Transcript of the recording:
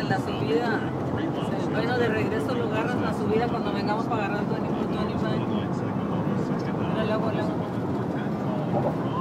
en la subida. Bueno, de regreso lo agarras la subida cuando vengamos para agarrar 24, 25. Luego.